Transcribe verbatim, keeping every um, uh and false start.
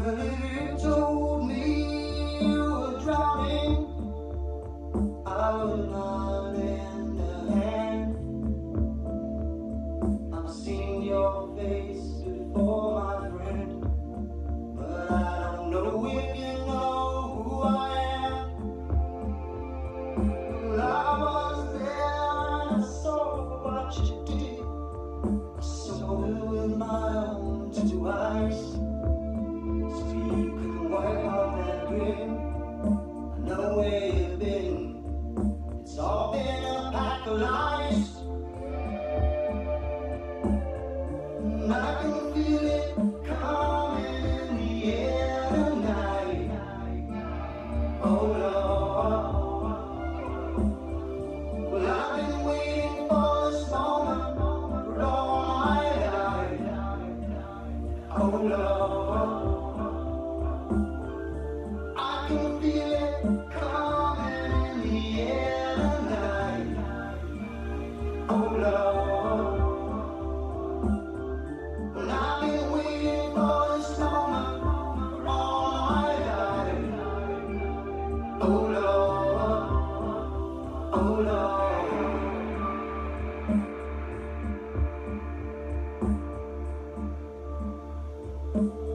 Well, if you told me you were drowning, I would not lend a hand. I've seen your face before, my friend, but I don't know if you know who I am. Well, I was there and I saw what you did. I saw it with my own two eyes. So you could wipe off that grin. I know where you've been. It's all been a pack of lies. And I can feel it coming in the air tonight. Oh Lord. Well, I've been waiting for this moment for all my life. Oh Lord. I can feel it coming in the air tonight. Oh Lord. Well, I've been waiting for this moment for all my life. Oh Lord. Oh Lord. Thank you.